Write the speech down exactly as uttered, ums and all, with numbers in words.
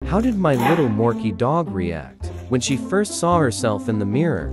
How did my little Morkie dog react when she first saw herself in the mirror?